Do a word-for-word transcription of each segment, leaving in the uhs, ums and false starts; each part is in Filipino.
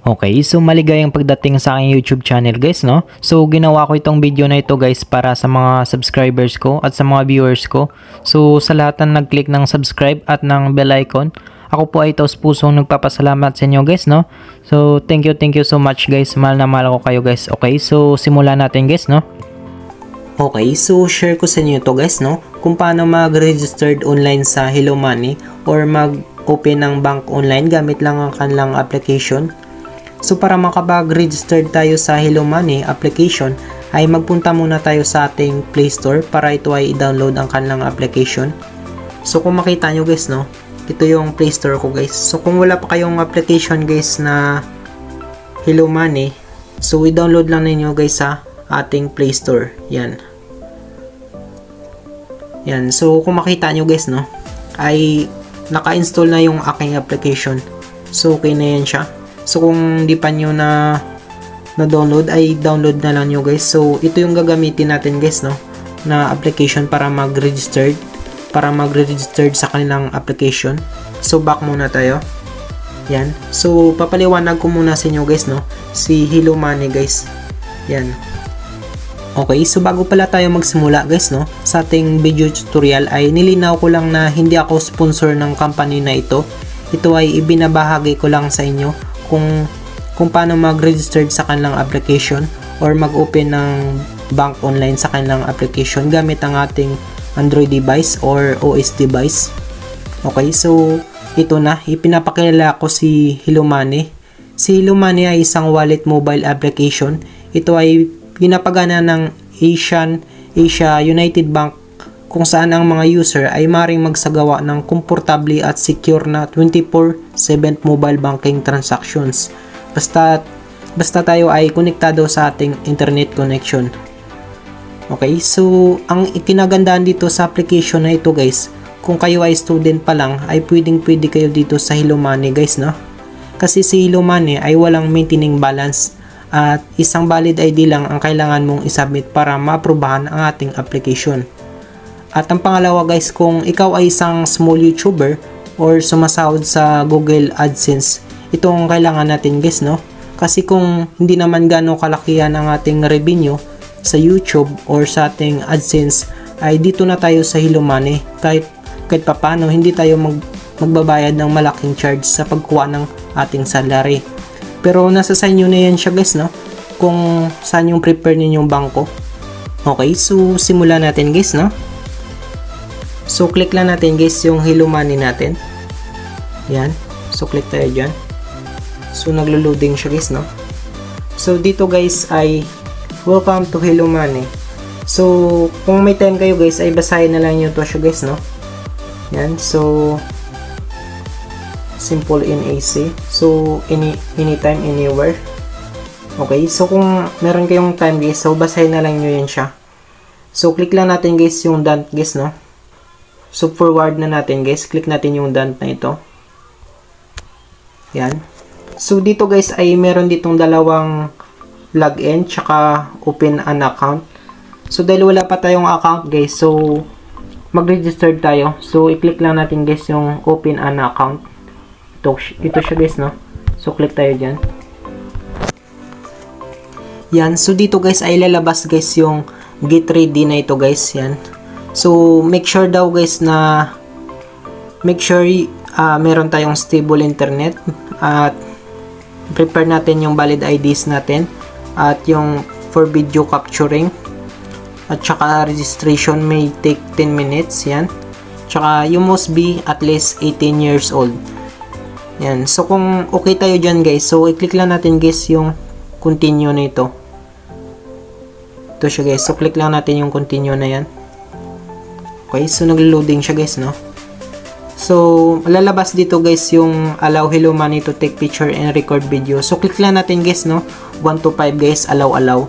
Okay, so maligayang pagdating sa aking YouTube channel guys, no? So ginawa ko itong video na ito guys para sa mga subscribers ko at sa mga viewers ko. So sa lahat na nag-click ng subscribe at ng bell icon, ako po ay taos pusong nagpapasalamat sa inyo guys, no? So thank you, thank you so much guys. Mahal na mahal ko kayo guys. Okay, so simulan natin guys, no? Okay, so share ko sa inyo ito guys, no? Kung paano mag-registered online sa Hello Money or mag-open ng bank online gamit lang ang kanilang application. So para makapag-register tayo sa Hello Money application ay magpunta muna tayo sa ating Play Store para ito ay i-download ang kanilang application. So kung makita nyo guys, no, ito yung Play Store ko guys. So kung wala pa kayong application guys na Hello Money, so i-download lang ninyo guys sa ating Play Store. Yan. Yan. So kung makita nyo guys, no, ay naka-install na yung aking application. So okay na yan siya. So kung di pa nyo na na-download ay download na lang nyo guys. So ito yung gagamitin natin guys, no, na application para mag-registered para mag-registered sa kanilang application. So back muna tayo. Yan. So papaliwanag ko muna sa inyo guys, no, si Hello Money guys. Yan. Okay, so bago pala tayo magsimula guys, no, sa ating video tutorial ay nilinaw ko lang na hindi ako sponsor ng company na ito. Ito ay ibinabahagi ko lang sa inyo kung kung paano mag-register sa kanilang application or mag-open ng bank online sa kanilang application gamit ang ating Android device or O S device. Okay, so ito na, ipinapakilala ko si Hello Money. Si Hello Money ay isang wallet mobile application. Ito ay pinapagana ng Asian Asia United Bank kung saan ang mga user ay maring magsagawa ng komportable at secure na twenty-four seven mobile banking transactions. Basta, basta tayo ay konektado sa ating internet connection. Okay, so ang ikinagandaan dito sa application na ito guys, kung kayo ay student pa lang, ay pwedeng pwede kayo dito sa Hello Money guys, no? Kasi si Hello Money ay walang maintaining balance at isang valid I D lang ang kailangan mong isubmit para maaprubahan ang ating application. At ang pangalawa guys, kung ikaw ay isang small YouTuber or sumasahod sa Google AdSense, ito ang kailangan natin guys, no? Kasi kung hindi naman gano'ng kalakihan ang ating revenue sa YouTube or sa ating AdSense, ay dito na tayo sa Hello Money. Kahit, kahit papano, hindi tayo mag, magbabayad ng malaking charge sa pagkuha ng ating salary. Pero nasa sa inyo na yan siya guys, no? Kung saan yung prepare ninyong bangko. Okay, so simulan natin guys, no? So, click lang natin guys yung Hello Money natin. Yan. So, click tayo dyan. So, naglo-loading siya guys, no? So, dito guys ay welcome to Hello Money. So, kung may time kayo guys ay basahin na lang nyo to siya guys, no? Yan. So, simple and easy. So, any, anytime, anywhere. Okay. So, kung meron kayong time guys, so basahin na lang nyo yan siya. So, click lang natin guys yung done guys, no? So, forward na natin guys. Click natin yung done na ito. Yan. So, dito guys ay meron ditong dalawang login tsaka open an account. So, dahil wala pa tayong account guys, so mag-register tayo. So, i-click lang natin guys yung open an account. Ito, ito siya guys, no? So, click tayo dyan. Yan. So, dito guys ay lalabas guys yung get ready na ito guys. Yan. So, make sure daw guys na make sure uh, meron tayong stable internet at prepare natin yung valid I Ds natin at yung for video capturing at saka registration may take ten minutes. Yan. Tsaka you must be at least eighteen years old. Yan. So, kung okay tayo dyan guys, so i-click lang natin guys yung continue na ito. Ito siya guys. So, click lang natin yung continue na yan. Okay, so naglo-loading siya guys, no? So, lalabas dito guys yung allow Hello Money to take picture and record video. So, click lang natin guys, no? one to five guys, allow, allow.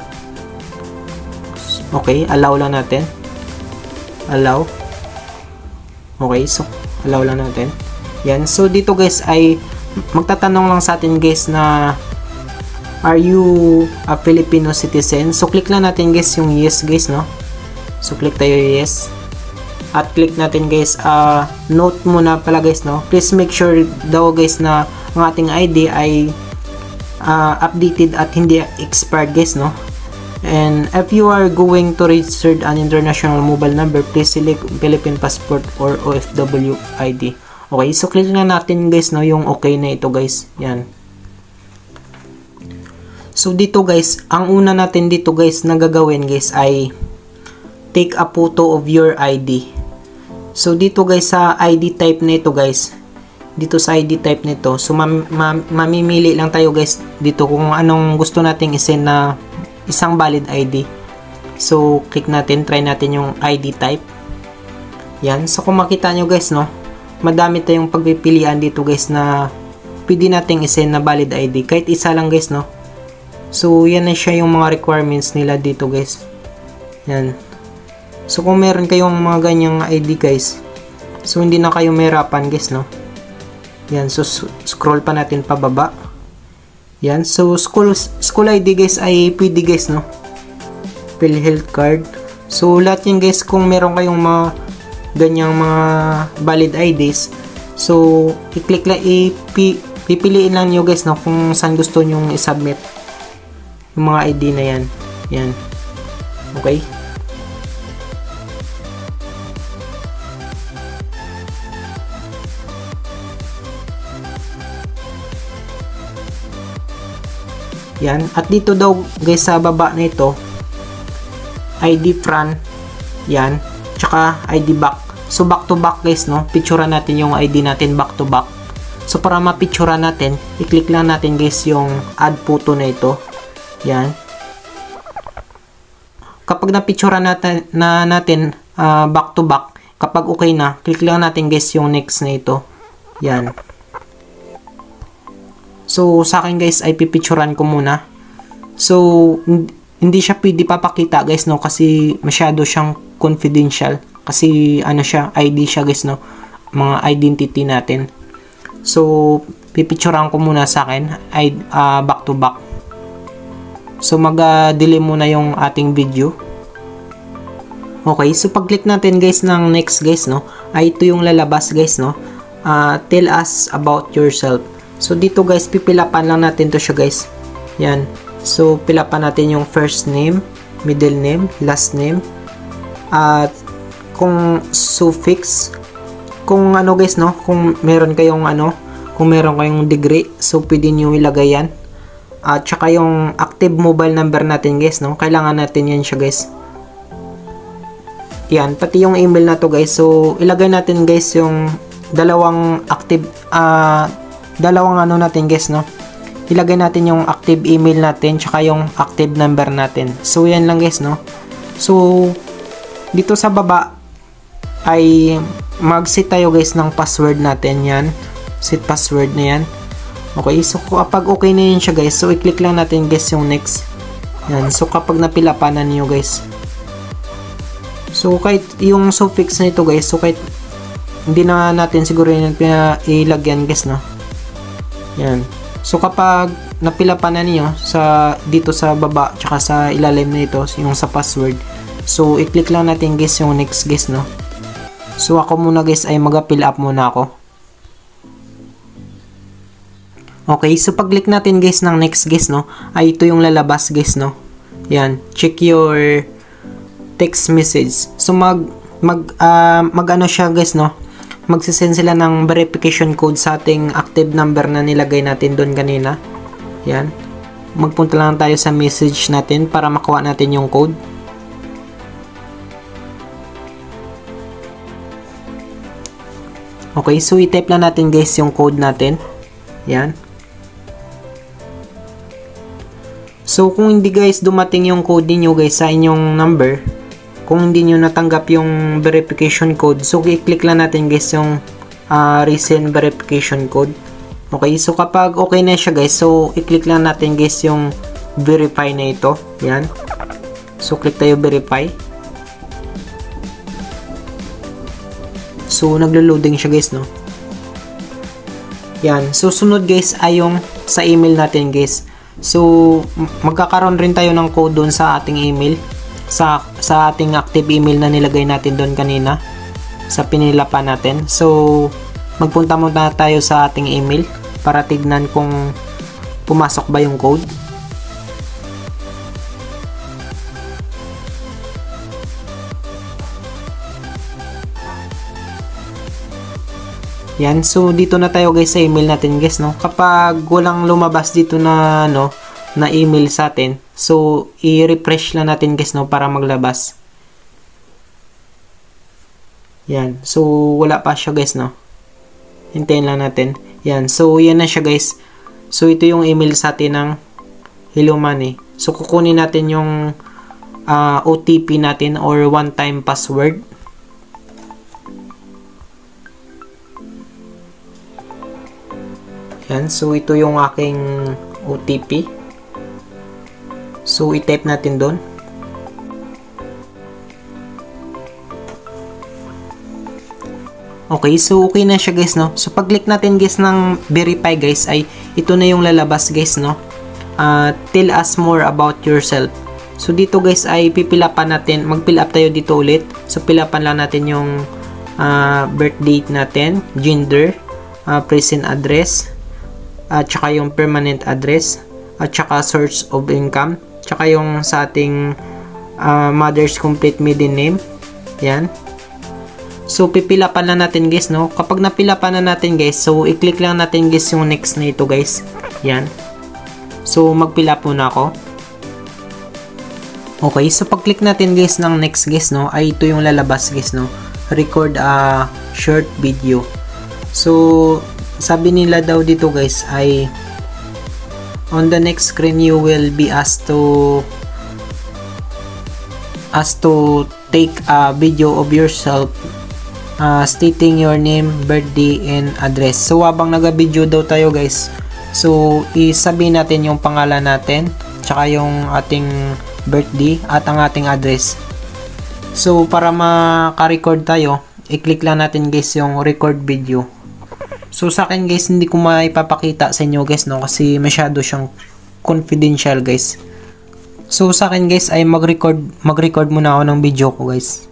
Okay, allow lang natin. Allow. Okay, so, allow lang natin. Yan, so dito guys ay magtatanong lang sa atin guys na are you a Filipino citizen? So, click lang natin guys yung yes guys, no? So, click tayo yes. At click natin guys, uh, note muna pala guys, no? Please make sure daw guys na ang ating I D ay uh, updated at hindi expired guys, no? And if you are going to register an international mobile number, please select Philippine passport or O F W I D. Okay, so click na natin guys, no, yung okay na ito guys. Yan. So dito guys, ang una natin dito guys na gagawin guys ay take a photo of your I D. So dito guys sa I D type na ito guys, dito sa I D type nito, so mam mam mamimili lang tayo guys dito kung anong gusto nating isend na isang valid I D. So click natin, try natin yung I D type. Yan, so kung makita nyo guys, no, madami tayong pagpipilian dito guys na pwede nating isend na valid I D, kahit isa lang guys, no. So yan na siya yung mga requirements nila dito guys. Yan. So kung meron kayong mga ganyang I D guys, so hindi na kayo mahirapan guys, no. Yan, so scroll pa natin pababa. Yan, so school school I D guys ay pwede guys, no. PhilHealth card. So lahat yan guys, kung meron kayong mga ganyang mga valid I Ds, so i-click lang, ipipiliin lang nyo guys, no, kung saan gusto nyo i-submit yung mga I D na yan. Yan. Okay. Yan. At dito daw guys sa baba na ito, I D front. Yan. Tsaka I D back. So back to back guys, no, picturean natin yung I D natin back to back. So para ma-picturean natin, i-click lang natin guys yung add photo na ito. Yan. Kapag na-picturean natin na natin uh, back to back, kapag okay na, click lang natin guys yung next na ito. Yan. So sa akin guys ay pipicturean ko muna. So hindi siya pwede papakita guys, no, kasi masyado siyang confidential. Kasi ano siya, I D siya guys, no, mga identity natin. So pipicturean ko muna sa akin ay uh, back to back. So mag-delay uh, muna yung ating video. Okay, so pag-click natin guys ng next guys, no, ay ito yung lalabas guys, no. Uh, tell us about yourself. So dito guys, pipilapan lang natin to siya guys. Yan. So pilapan natin yung first name, middle name, last name, at kung suffix, kung ano guys, no, kung meron kayong ano, kung meron kayong degree, so pwede nyo ilagay yan. At saka yung active mobile number natin guys, no, kailangan natin yan siya guys. Yan, pati yung email na to guys, so ilagay natin guys yung dalawang active, uh, dalawang ano natin guys, no, ilagay natin yung active email natin tsaka yung active number natin. So yan lang guys, no. So dito sa baba ay mag-set tayo guys ng password natin. Yan, set password na yan. Okay, so kapag okay na yun siya guys, so i-click lang natin guys yung next. Yan, so kapag napilapanan niyo guys, so kahit yung suffix na ito guys, so kahit hindi na natin siguro yun ilagyan guys, no. Yan, so kapag napilapanan niyo sa dito sa baba tsaka sa ilalim na ito yung sa password, so i-click lang natin guys yung next guys, no. So ako muna guys ay mag-fill up muna ako. Okay, so pag-click natin guys ng next guys, no, ay ito yung lalabas guys, no. Yan, check your text message. So mag mag uh, mag ano siya guys, no, magsisend sila ng verification code sa ating active number na nilagay natin doon kanina. Yan, magpunta lang tayo sa message natin para makuha natin yung code. Okay, so i-type lang natin guys yung code natin. Yan. So kung hindi guys dumating yung code niyo guys sa inyong number, kung hindi niyo natanggap yung verification code, so i-click lang natin guys yung uh, resend verification code. Okay, so kapag okay na siya guys, so i-click lang natin guys yung verify na ito. Yan. So click tayo verify. So naglo-loading siya guys, no. Yan. So sunod guys ay yung sa email natin guys. So magkakaroon rin tayo ng code doon sa ating email, sa sa ating active email na nilagay natin doon kanina sa pinilapan natin. So magpunta muna tayo sa ating email para tignan kung pumasok ba yung code. Yan, so dito na tayo guys sa email natin guys, no. Kapag walang lumabas dito na no, na email sa atin, so i-refresh lang natin guys, no, para maglabas. Yan, so wala pa siya guys, no. Hintayin lang natin. Yan, so yan na siya guys. So ito yung email sa atin ng Hello Money. So kukunin natin yung uh, O T P natin or one time password. Yan, so ito yung aking O T P. So i-type natin doon. Okay, so okay na siya guys, no. So pag click natin guys ng verify guys, ay ito na yung lalabas guys, no. Uh, tell us more about yourself. So dito guys ay pipilapan natin, mag-fill up tayo dito ulit. So pilapan lang natin yung uh, birth date natin, gender, uh, present address, at saka yung permanent address, at saka source of income, tsaka yung sa ating uh, mother's complete maiden name. Yan. So pipilapan lang natin guys, no. Kapag napilapan na natin guys, so i-click lang natin guys yung next na ito guys. Yan. So magpila po na ako. Okay, so pag click natin guys ng next guys, no, ay ito yung lalabas guys, no. Record a short video. So sabi nila daw dito guys ay on the next screen you will be asked to asked to take a video of yourself uh, stating your name, birthday, and address. So habang naga-video daw tayo guys, so isabihin natin yung pangalan natin, tsaka yung ating birthday at ang ating address. So para maka-record tayo, i-click lang natin guys yung record video. So sa akin guys, hindi ko maipapakita sa inyo guys, no, kasi masyado siyang confidential guys. So sa akin guys ay mag-record mag-record muna ako ng video ko guys.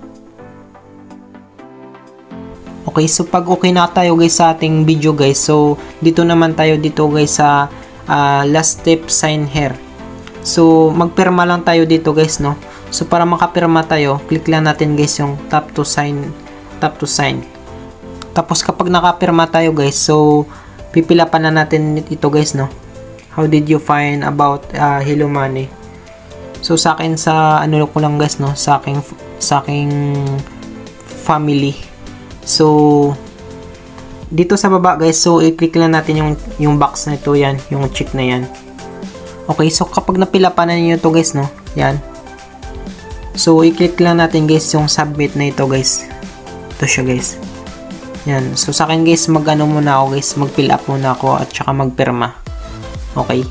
Okay, so pag okay na tayo guys sa ating video guys, so dito naman tayo dito guys sa uh, last step, sign here. So magpirma lang tayo dito guys, no. So para makapirma tayo, click lang natin guys yung tap to sign, tap to sign. Tapos kapag nakapirma tayo guys, so pipilapan na natin ito guys, no. How did you find about uh, Hello Money? So sa akin, sa ano ko lang guys, no, sa aking sa aking family. So dito sa baba guys, so i-click lang natin yung yung box na ito, yan, yung check na yan. Okay, so kapag napilapan na niyo to guys, no, yan. So i-click lang natin guys yung submit na ito guys. Ito siya guys. Yan. So sa akin guys, mag-ano muna ako guys, mag-fill up muna ako at saka magpirma. Okay.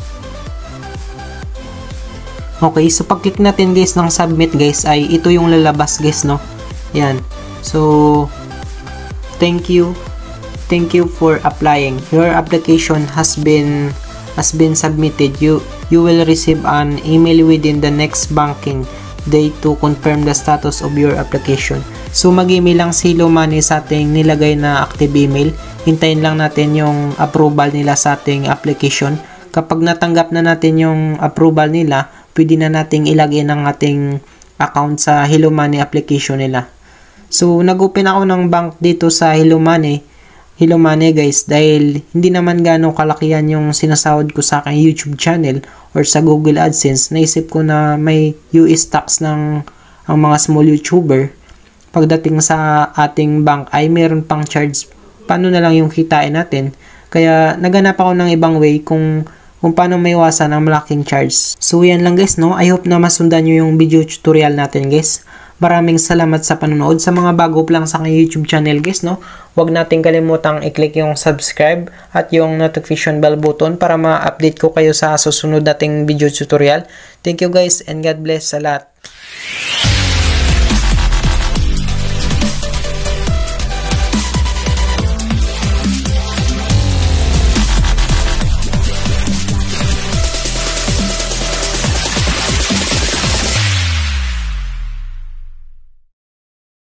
Okay, so pag-click natin guys ng submit guys, ay ito yung lalabas guys, no. Yan. So thank you. Thank you for applying. Your application has been has been submitted. You you will receive an email within the next banking day to confirm the status of your application. So mag-email lang si Hello Money sa ating nilagay na active email. Hintayin lang natin yung approval nila sa ating application. Kapag natanggap na natin yung approval nila, pwede na nating ilagay ng ating account sa Hello Money application nila. So nag-open ako ng bank dito sa Hello Money. Hello Money guys, dahil hindi naman gano'ng kalakihan yung sinasahod ko sa aking YouTube channel or sa Google AdSense, naisip ko na may U S tax ng ang mga small YouTuber. Pagdating sa ating bank ay meron pang charge, paano na lang yung kitain natin. Kaya naganap ako ng ibang way kung kung paano maiwasan ang malaking charge. So yan lang guys, no. I hope na masundan nyo yung video tutorial natin guys. Maraming salamat sa panonood. Sa mga bago pa lang sa aking YouTube channel guys, no, huwag natin kalimutang i-click yung subscribe at yung notification bell button para ma-update ko kayo sa susunod nating video tutorial. Thank you guys and God bless sa lahat.